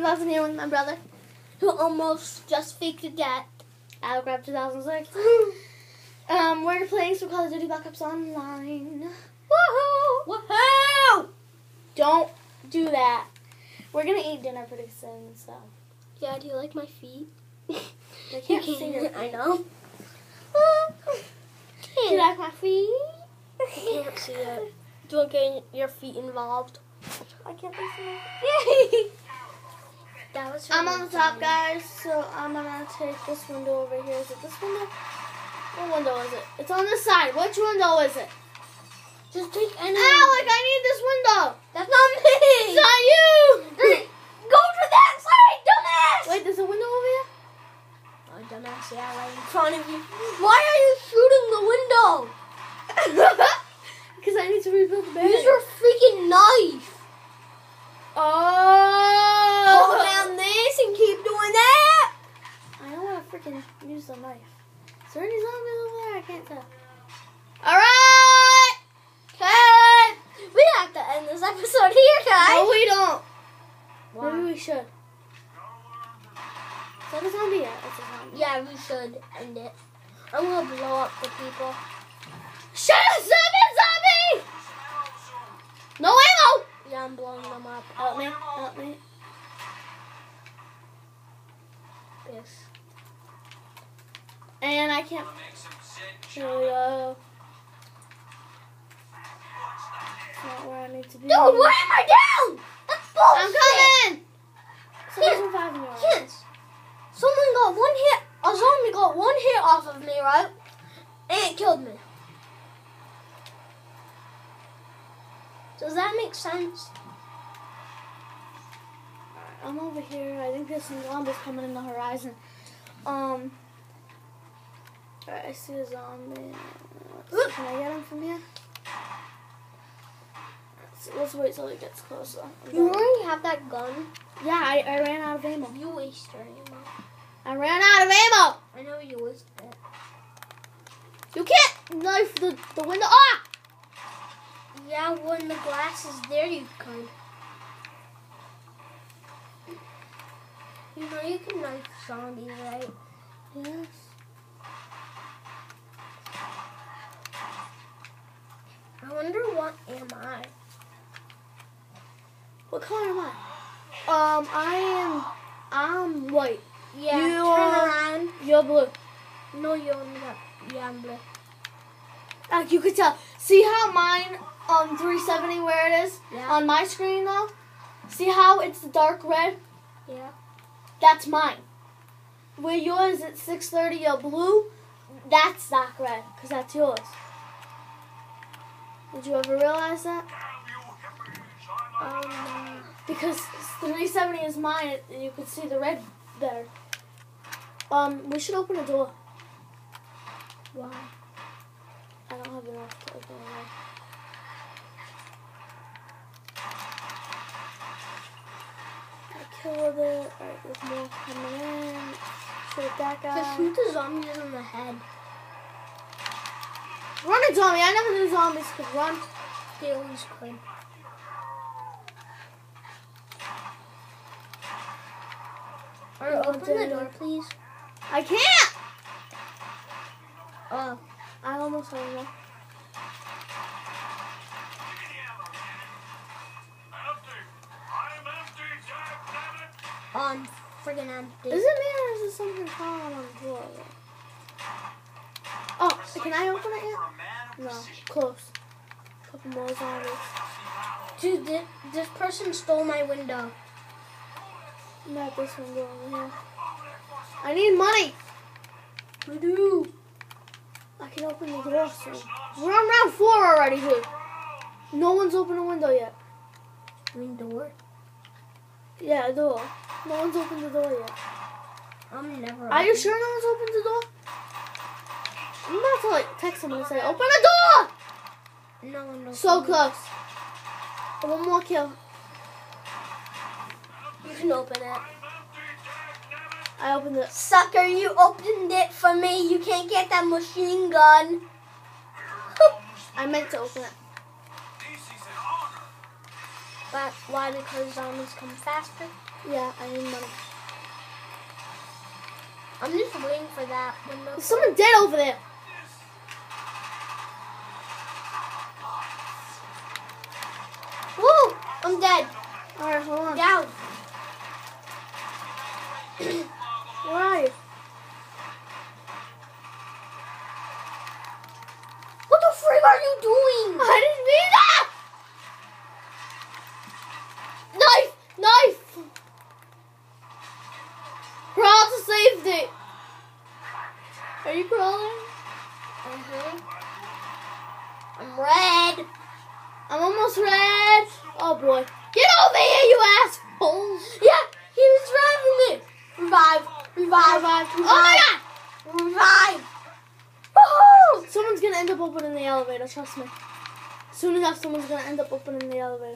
2000 here with my brother, who almost just faked a death. Battleground 2006. We're playing some Call of Duty Black Ops Online. Woohoo! Woohoo! Don't do that. We're gonna eat dinner pretty soon, so. Yeah, do you like my feet? I can't see it. I know. Do you like my feet? I can't see it. Do you want to get your feet involved? I can't see it. That was I'm on the top, guys, so I'm gonna take this window over here. Is it this window? What window is it? It's on this side. Which window is it? Just take any. Alec, I need this window. That's not me. It's not you. Go to that side, dumbass. Wait, there's a window over here? Oh, dumbass, yeah, right in front of you. Why are you shooting the window? Because I need to rebuild the barrier. Use your freaking knife. Oh! Hold down this and keep doing that. I don't want to freaking use the knife. Is there any zombies over there? I can't tell. Alright! Okay. We have to end this episode here, guys. No, we don't. Why? Maybe we should. Is that a zombie? Yeah, it's a zombie. Yeah, we should end it. I'm going to blow up the people. Shut up, zombie! No ammo! Yeah, I'm blowing them up. Help me, help me. Yes. And I can't. Here we go. It's not where I need to be. Dude, why am I down? That's bullshit. I'm coming! Someone's reviving you. Kids, someone got one hit. A zombie got one hit off of me, right? And it killed me. Does that make sense? I'm over here. I think there's some zombies coming in the horizon. Alright, I see a zombie. Can I get him from here? Let's wait till he gets closer. You already have that gun. Yeah, I ran out of ammo. You wasted your ammo. I ran out of ammo! I know you wasted it. You can't knife the window. Ah! Yeah, when the glass is there, you could. You know you can knife zombies, right? Yes. I wonder what am I? What color am I? I'm white. Yeah, You turn are- around. You're blue. No, you only got, yeah, I'm blue. You could tell. See how mine 370 where it is? Yeah. On my screen though? See how it's dark red? Yeah. That's mine. Where yours at 630 you're blue, that's dark red, because that's yours. Did you ever realize that? Because 370 is mine, and you could see the red better. We should open a door. Why? I don't have enough to open a door. I killed it. Alright, there's more coming in. Shoot that guy. Just shoot the zombies in the head. Run a zombie. I never knew zombies could run. They always could. Alright, open the door, please. I can't! Oh. I almost have enough. On friggin' empty. Is it me or is it something falling on the floor? Oh, can I open it yet? No, close. Couple more zombies. Dude, this person stole my window. Not this window over here. I need money. We do. I can open the door soon. We're on round 4 already, dude. No one's opened a window yet. You mean door? Yeah, a door. No one's opened the door yet. I'm never. Are you sure no one's opened the door? I'm about to like text someone and say, open the door! No one knows. So close. One more kill. You can open it. I opened it. Sucker, you opened it for me. You can't get that machine gun. I meant to open it. But why? Because zombies come faster? Yeah, I need money. I'm just waiting for that window. There's someone dead over there. Woo! I'm dead. Alright, hold on. Down. Where are you? What the frig are you doing? I didn't mean that! Knife! Knife! Crawl to safety! Are you crawling? I'm red. I'm almost red. Oh boy. Get over here, you asshole! Yeah, he was driving me. Revive. Revive. Revive. Revive. Oh my god! Revive. Woohoo! Someone's gonna end up opening the elevator, trust me. Soon enough, someone's gonna end up opening the elevator.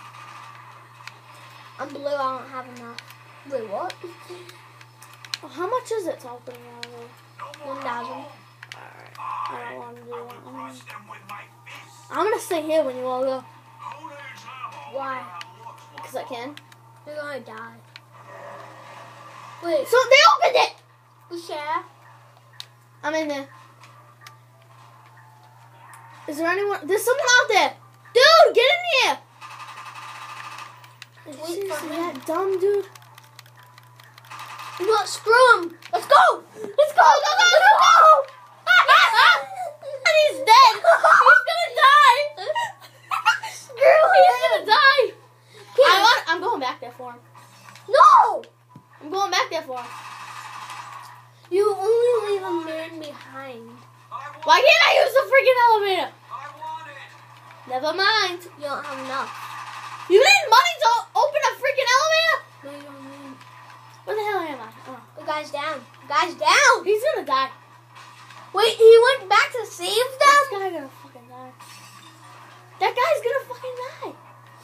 I'm blue, I don't have enough. Wait, what? Oh, how much is it to open the elevator? 1,000. Alright. I don't want to do that. I'm gonna stay here when you all go. Why? Because I can. You're gonna die. Wait, So they opened it! we share? I'm in there. Is there anyone? There's someone out there! Dude, get in here! Are you Wait for seriously him. that dumb, dude? You know what? Screw him. Let's go. Let's go, go, go, go, go! And he's dead! He's gonna die! Screw He's him. gonna die! I'm going back there for him. No. I'm going back there for him. You only leave a man behind. Why can't I use the freaking elevator? Never mind. You don't have enough. You need money to open a freaking elevator? No, you don't need. Where the hell am I? Oh. The guy's down. The guy's down. He's gonna die. Wait, he went back to save This them? guy gonna fucking die. That guy's gonna fucking die.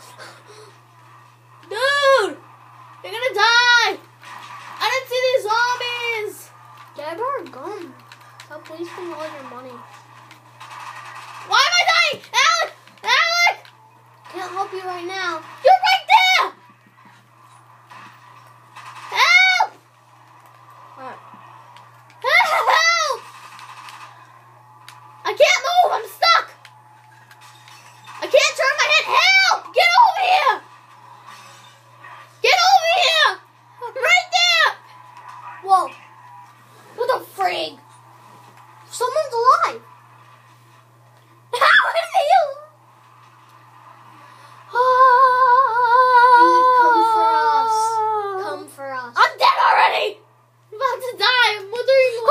Dude! You're gonna die! I didn't see these zombies! Get our gun. Stop wasting all your money. Why am I dying? Alec! Alec! Can't help you right now. You're right there! Help! Alright. Help! I can't move! I'm stuck! I can't turn my head! Help! Get over here! Get over here! I'm right there! Whoa. What the frig? Someone's alive. How are you? Dude, come for us. Come for us. I'm dead already! I'm about to die. I'm withering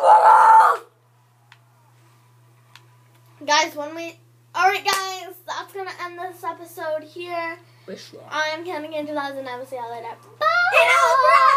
away. Guys, Alright, guys, that's gonna end this episode here. I'm Kenny Angela, and I will see y'all later. Bye!